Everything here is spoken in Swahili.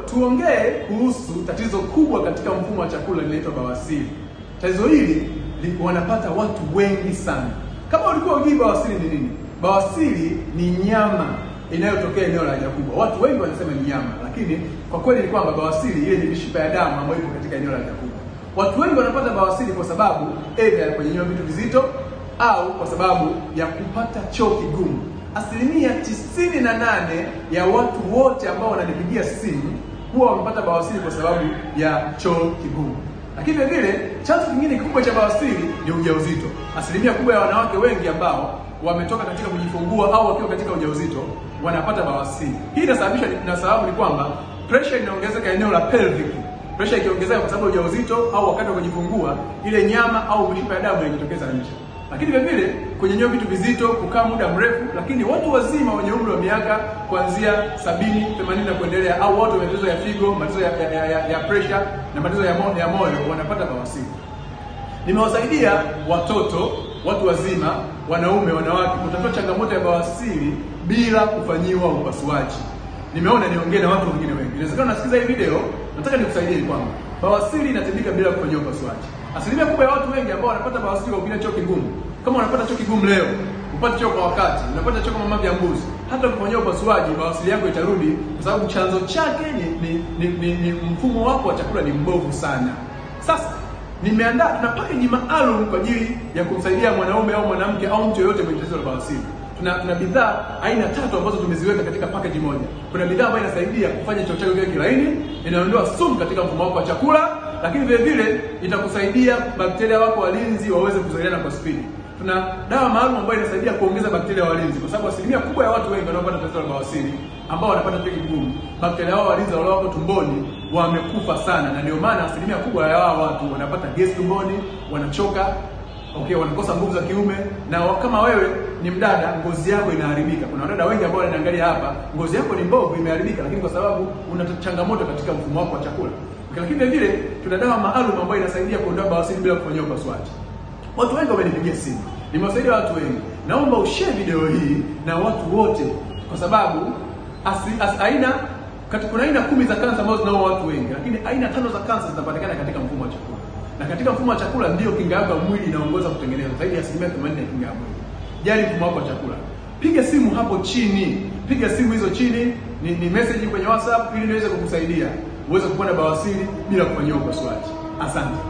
tuongee kuhusu tatizo kubwa katika mfumo wa chakula linaitwa bawasiri. Tatizo hili wanapata watu wengi sana. Kama ulikuwa hujui bawasiri ni nini? Bawasiri ni nyama inayotokea eneo la haja kubwa. Watu wengi wanasema ni nyama, lakini kwa kweli ni kwamba bawasiri ile ni mishipa ya damu ambayo ipo katika eneo la haja kubwa. Watu wengi wanapata bawasiri kwa sababu aidha ya kunyenyua vitu vizito au kwa sababu ya kupata choo kigumu. Asilimia 98 ya watu wote ambao wananipigia simu huwa wamepata bawasiri kwa sababu ya choo kigumu. Lakini vile vile chanzo kingine kikubwa cha bawasiri ni ujauzito. Asilimia kubwa ya wanawake wengi ambao wametoka katika kujifungua au wakiwa katika ujauzito wanapata bawasiri. Hii inasababishwa na sababu ni kwamba pressure inaongezeka eneo la pelvic. Pressure ikiongezeka kwa sababu ya ujauzito au wakati wa kujifungua, ile nyama au mishipa ya damu inajitokeza nje. Lakini vile vile kunyenyua vitu vizito, kukaa muda mrefu, lakini watu wazima wenye umri wa miaka kuanzia 70, 80 na kuendelea, au watu wenye matatizo ya figo, matatizo ya pressure na matatizo ya moyo wanapata bawasiri. Nimewasaidia watoto, watu wazima, wanaume, wanawake kutatua changamoto ya bawasiri bila kufanyiwa upasuaji. Nimeona niongee na watu wengine wengi. Inawezekana unasikiza hii video, nataka nikusaidie kwamba bawasiri inatibika bila kufanyiwa upasuaji. Asilimia kubwa ya watu wengi ambao wanapata bawasiri kwa choo kigumu. Kama unapata choo kigumu leo, upate choo kwa wakati, unapata choo kama mama ya mbuzi, hata ukifanyiwa upasuaji bawasiri yako itarudi kwa sababu chanzo chake ni mfumo wako wa chakula ni mbovu sana. Sasa nimeandaa tuna package maalum kwa ajili ya kumsaidia mwanaume au mwanamke au mtu yeyote mwenye tatizo la bawasiri. Tuna bidhaa aina 3 ambazo tumeziweka katika package moja. Kuna bidhaa ambayo inasaidia kufanya choo chako kiwe kilaini, inaondoa sumu katika mfumo wako wa chakula, lakini vile vile itakusaidia bakteria wako walinzi waweze kuzaliana kwa spidi. Tuna dawa maalum ambayo inasaidia kuongeza bakteria walinzi, kwa sababu asilimia kubwa ya watu wengi wanaopata tatizo la bawasiri ambao wanapata choo kigumu, bakteria wao walinzi wale wako tumboni wamekufa sana, na ndio maana asilimia kubwa ya hao watu wanapata gesi tumboni, wanachoka, wanakosa nguvu za kiume. Na kama wewe ni mdada, ngozi yako inaharibika. Kuna wadada wengi ambao wananiangalia hapa, ngozi yako ni mbovu, imeharibika, lakini kwa sababu una changamoto katika mfumo wako wa chakula. Lakini vile vile tuna dawa maalum ambayo inasaidia kuondoa bawasiri bila kufanyia upasuaji. Watu wengi wamenipigia simu, nimewasaidia watu wengi. Naomba ushare video hii na watu wote, kwa sababu kuna aina 10 za kansa ambazo zinao watu wengi, lakini aina 5 za kansa zinapatikana katika mfumo wa chakula. Na katika mfumo wa chakula ndio kinga yako ya mwili inaongoza kutengeneza zaidi ya 80% ya kinga ya mwili. Jali mfumo wako wa chakula. Piga simu hapo chini. Piga simu hizo chini, ni message kwenye WhatsApp ili niweze kukusaidia uweze kupona bawasiri bila kufanyia upasuaji. Asante.